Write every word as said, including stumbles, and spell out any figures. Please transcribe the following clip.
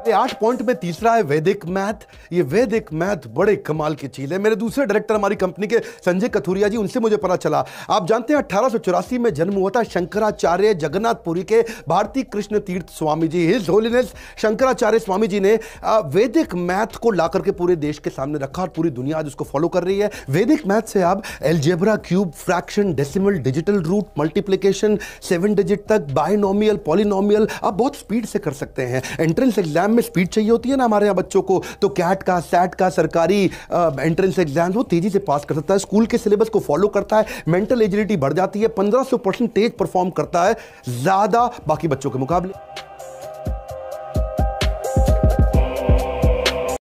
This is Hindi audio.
ये आठ पॉइंट में तीसरा है वैदिक मैथ। ये वैदिक मैथ बड़े कमाल की चीज है। मेरे दूसरे डायरेक्टर हमारी कंपनी के संजय कथुरिया जी, उनसे मुझे पता चला, आप जानते हैं अठारह सौ चौरासी में जन्म हुआ था शंकराचार्य जगन्नाथपुरी के भारती कृष्ण तीर्थ स्वामी जी, हिज होलीनेस शंकराचार्य स्वामी जी ने वैदिक मैथ को लाकर के पूरे देश के सामने रखा और पूरी दुनिया आज उसको फॉलो कर रही है। वैदिक मैथ से आप algebra, cube, fraction, decimal, digital root, multiplication, seven digit तक, बायनोमियल, पॉलिनोमियल आप बहुत स्पीड से कर सकते हैं। एंट्रेंस एग्जाम में स्पीड चाहिए होती है ना हमारे यहाँ बच्चों को, तो कैट का, सैट का, सरकारी एंट्रेंस एग्जाम वो तेजी से पास कर सकता है, स्कूल के सिलेबस को फॉलो करता है, मेंटल एजिलिटी बढ़ जाती है, पंद्रह सौ परसेंट तेज परफॉर्म करता है ज्यादा बाकी बच्चों के मुकाबले।